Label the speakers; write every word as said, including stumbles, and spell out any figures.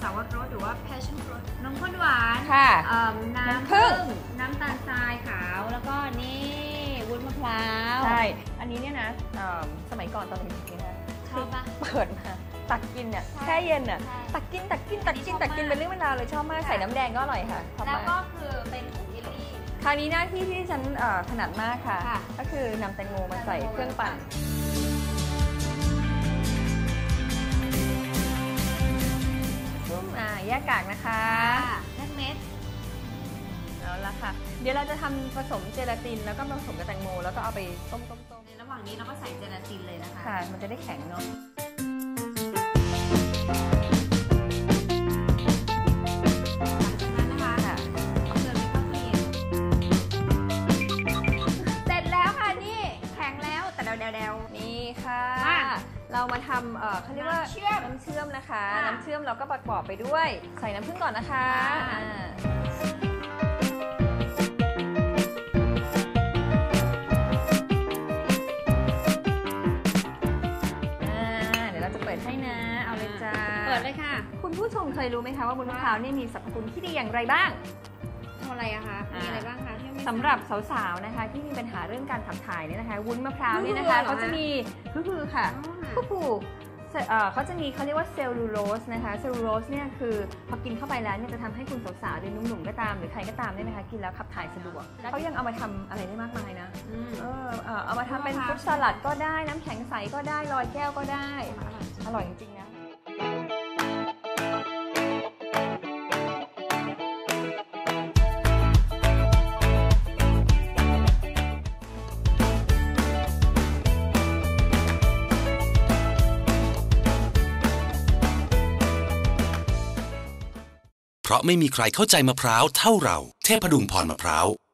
Speaker 1: าวรสหรือว่า passion fruit นมข้นหวาน
Speaker 2: ค่ะ
Speaker 1: น้ำผึ้งน้ำตาลทรายขาวแล้วก็นี่วุ้นมะพร้าว
Speaker 2: ใช่อันนี้เนี่ยนะสมัยก่อนตอนเด็กๆเนี่ยนะ
Speaker 1: ชอบปะ
Speaker 2: เปิดมาตักกินเนี่ยแช่เย็นอ่ะตักกินตักกินตักกินตักกินเป็นเรื่องเวลาเลยชอบมากใส่น้ำแดงก็อร่อยค่ะ
Speaker 1: แล้วก็คือเป็นเยลลี่
Speaker 2: คราวนี้หน้าที่ที่ฉันถนัดมากค่ะก็คือนำแตงโมมาใส่เครื่องปั่นแยกกากนะคะ
Speaker 1: แยกเม็ด
Speaker 2: เอาละค่ะเดี๋ยวเราจะทำผสมเจลาตินแล้วก็ผสมกับแตงโมแล้วก็เอาไปต้มต้มต้ม
Speaker 1: ในระหว่างนี้เราก็ใส่เจลาตินเลยนะคะ
Speaker 2: ค่ะมันจะได้แข็งเนาะนี่ค่ะเรามาทำเอ่อเขาเรียกว่าน้ำเชื่อมนะคะน้ำเชื่อมเราก็ประกอบไปด้วยใส่น้ำผึ้งก่อนนะคะเดี๋ยวเราจะเปิดให้นะเอาเลยจ้า
Speaker 1: เปิดเลยค่ะ
Speaker 2: คุณผู้ชมเคยรู้ไหมคะว่าวุ้นมะพร้าวนี่มีสรรพคุณที่ดีอย่างไรบ้าง
Speaker 1: ทำอะไรอะคะมีอะไรบ้างคะ
Speaker 2: สำหรับสาวๆนะคะที่มีปัญหาเรื่องการขับถ่ายเนี่ยนะคะวุ้นมะพร้าวเนี่ยนะคะเขาจะมีก็คือค่ะผู้ปลูกเขาจะมีเขาเรียกว่าเซลลูโลสนะคะเซลลูโลสเนี่ยคือพอกินเข้าไปแล้วเนี่ยจะทำให้คุณสาวๆหรือหนุ่มๆก็ตามหรือใครก็ตามเนี่ยนะคะกินแล้วขับถ่ายสะดวกเขายังเอามาทำอะไรได้มากมายนะเออเอามาทำเป็นฟรุตสลัดก็ได้น้ำแข็งใสก็ได้ลอยแก้วก็ได้อร่อยจริงๆนะ
Speaker 3: เพราะไม่มีใครเข้าใจมะพร้าวเท่าเราเทพดุงพรมะพร้าว